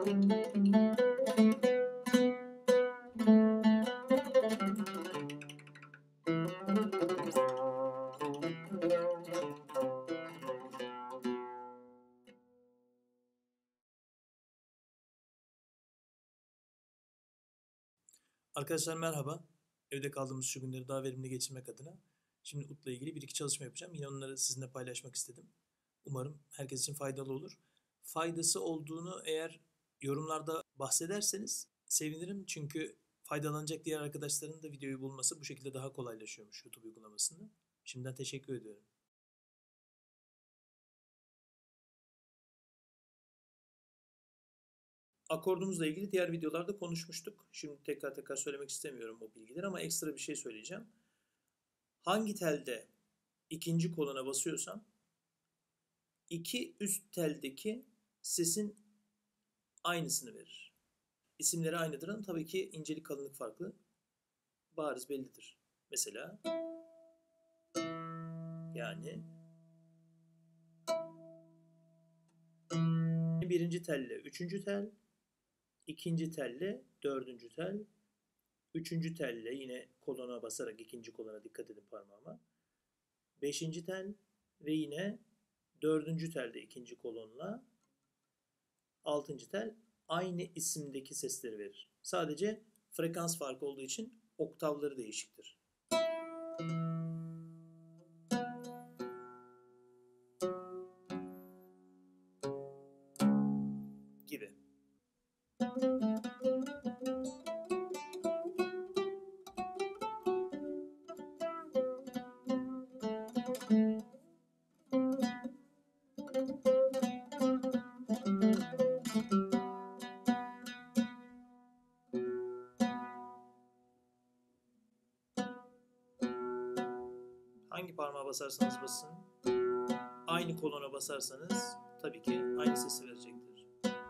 Arkadaşlar merhaba. Evde kaldığımız şu günleri daha verimli geçirmek adına şimdi UT'la ilgili bir iki çalışma yapacağım. Yine onları sizinle paylaşmak istedim. Umarım herkes için faydalı olur. Faydası olduğunu eğer yorumlarda bahsederseniz sevinirim. Çünkü faydalanacak diğer arkadaşların da videoyu bulması bu şekilde daha kolaylaşıyormuş YouTube uygulamasında. Şimdiden teşekkür ediyorum. Akordumuzla ilgili diğer videolarda konuşmuştuk. Şimdi tekrar söylemek istemiyorum o bilgileri ama ekstra bir şey söyleyeceğim. Hangi telde ikinci kolona basıyorsam iki üst teldeki sesin aynısını verir. İsimleri aynıdır ama tabii ki incelik kalınlık farklı. Bariz bellidir. Mesela yani birinci telle üçüncü tel, ikinci telle dördüncü tel, üçüncü telle yine kolona basarak ikinci kolona dikkat edin parmağıma. Beşinci tel ve yine dördüncü telde ikinci kolonla altıncı tel aynı isimdeki sesleri verir. Sadece frekans farkı olduğu için oktavları değişiktir. Gibi. Hangi parmağa basarsanız basın, aynı kolona basarsanız tabii ki aynı sesi verecektir.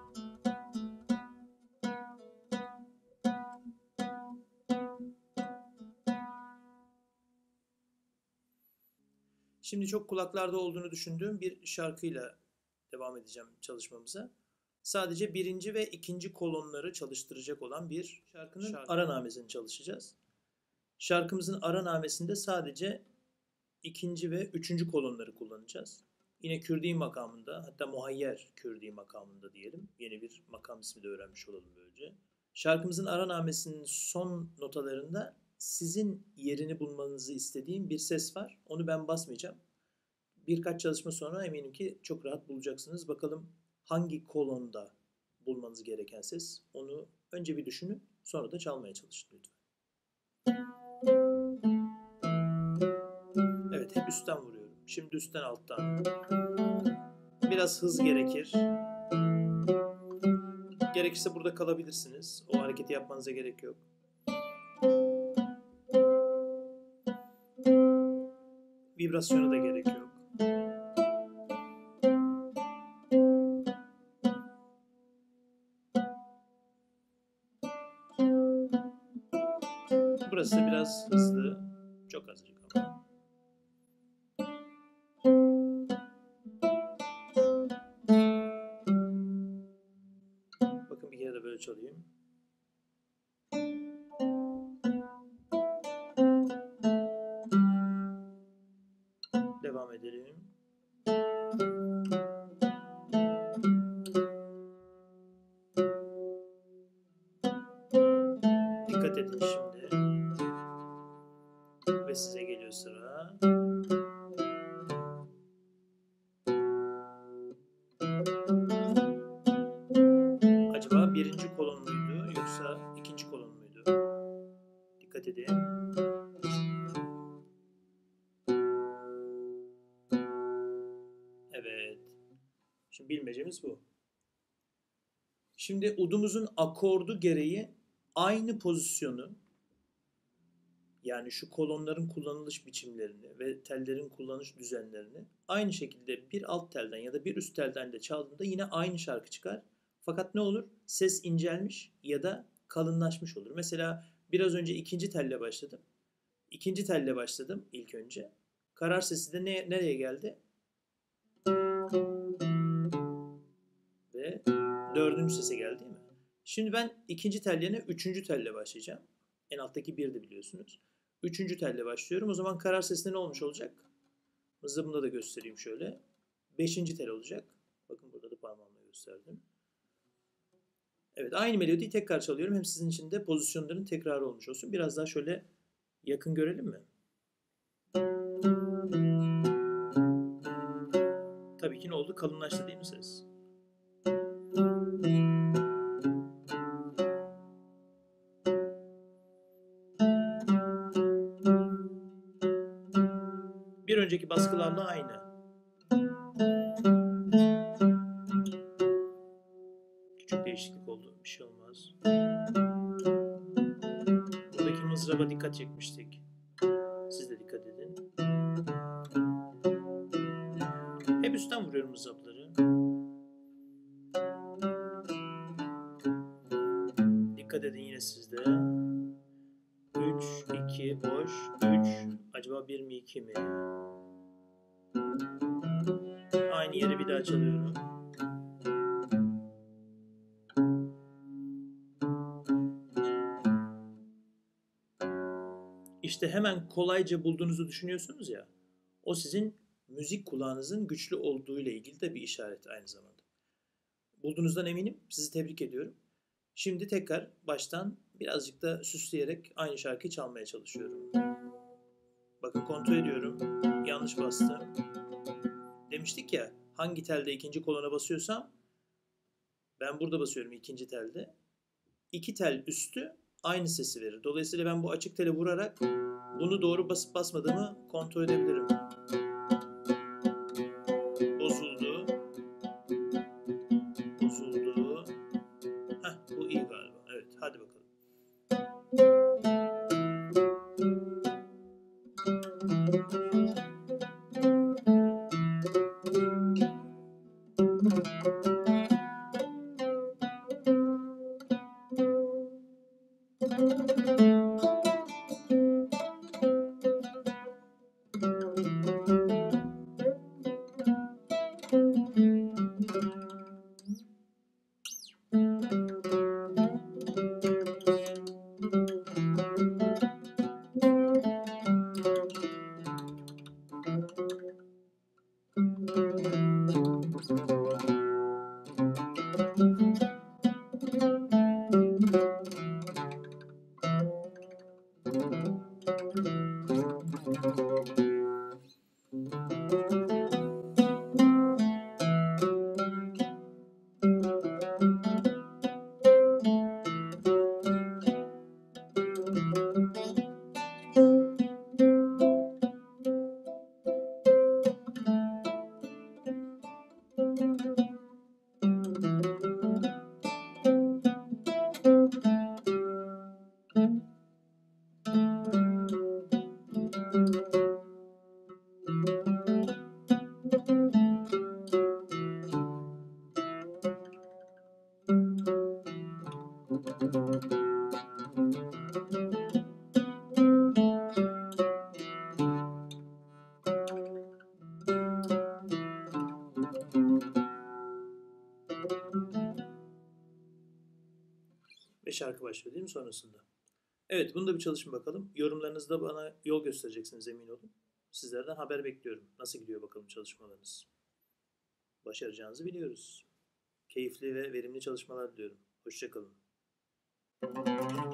Şimdi çok kulaklarda olduğunu düşündüğüm bir şarkıyla devam edeceğim çalışmamıza. Sadece birinci ve ikinci kolonları çalıştıracak olan bir şarkının aranamesini çalışacağız. Şarkımızın aranamesinde sadece ikinci ve üçüncü kolonları kullanacağız. Yine Kürdi makamında, hatta muhayyer Kürdi makamında diyelim. Yeni bir makam ismi de öğrenmiş olalım böylece. Şarkımızın aranamesinin son notalarında sizin yerini bulmanızı istediğim bir ses var. Onu ben basmayacağım. Birkaç çalışma sonra eminim ki çok rahat bulacaksınız. Bakalım hangi kolonda bulmanız gereken ses. Onu önce bir düşünün, sonra da çalmaya çalışın lütfen. Evet, hep üstten vuruyorum. Şimdi üstten alttan. Biraz hız gerekir. Gerekirse burada kalabilirsiniz. O hareketi yapmanıza gerek yok. Vibrasyona da gerek yok. Burası biraz hızlı. Çok azıcık ama. Bakın bir kere de böyle çalayım. Devam edelim. Dikkat edin şimdi. Ve size geliyor sıra. Acaba birinci kolon muydu yoksa ikinci kolon muydu? Dikkat edin. Evet. Şimdi bilmecemiz bu. Şimdi udumuzun akordu gereği aynı pozisyonu, yani şu kolonların kullanılış biçimlerini ve tellerin kullanış düzenlerini aynı şekilde bir alt telden ya da bir üst telden de çaldığında yine aynı şarkı çıkar. Fakat ne olur? Ses incelmiş ya da kalınlaşmış olur. Mesela biraz önce ikinci telle başladım. İkinci telle başladım ilk önce. Karar sesi de nereye geldi? Ve Dördüncü sese geldi değil mi? Şimdi ben ikinci tel yerine üçüncü telle başlayacağım. En alttaki bir de biliyorsunuz. Üçüncü telle başlıyorum. O zaman karar sesinde ne olmuş olacak? Mızrabımda da göstereyim şöyle. Beşinci tel olacak. Bakın burada da parmağımla gösterdim. Evet, aynı melodiyi tekrar çalıyorum. Hem sizin için de pozisyonların tekrarı olmuş olsun. Biraz daha şöyle yakın görelim mi? Tabii ki ne oldu? Kalınlaştı değil mi ses? Bir önceki baskılarla aynı. Küçük değişiklik oldu. Bir şey olmaz. Buradaki mızraba dikkat çekmiştik. Siz de dikkat edin. Hep üstten vuruyorum mızrapları. Dikkat edin yine sizde. 3, 2, boş, 3. Acaba 1 mi 2 mi? Aynı yere bir daha çalıyorum. İşte hemen kolayca bulduğunuzu düşünüyorsunuz ya. O sizin müzik kulağınızın güçlü olduğu ile ilgili de bir işaret aynı zamanda. Bulduğunuzdan eminim. Sizi tebrik ediyorum. Şimdi tekrar baştan birazcık da süsleyerek aynı şarkıyı çalmaya çalışıyorum. Bakın kontrol ediyorum. Yanlış bastım. Demiştik ya, hangi telde ikinci kolona basıyorsam ben burada basıyorum ikinci telde. İki tel üstü aynı sesi verir. Dolayısıyla ben bu açık tele vurarak bunu doğru basıp basmadığımı kontrol edebilirim. Bozuldu. Bozuldu. Heh, bu iyi galiba. Evet, hadi bakalım. Ve şarkı başlıyor değil mi sonrasında? Evet, bunu da bir çalışın bakalım. Yorumlarınızda bana yol göstereceksiniz, emin olun. Sizlerden haber bekliyorum. Nasıl gidiyor bakalım çalışmalarınız? Başaracağınızı biliyoruz. Keyifli ve verimli çalışmalar diliyorum. Hoşça kalın.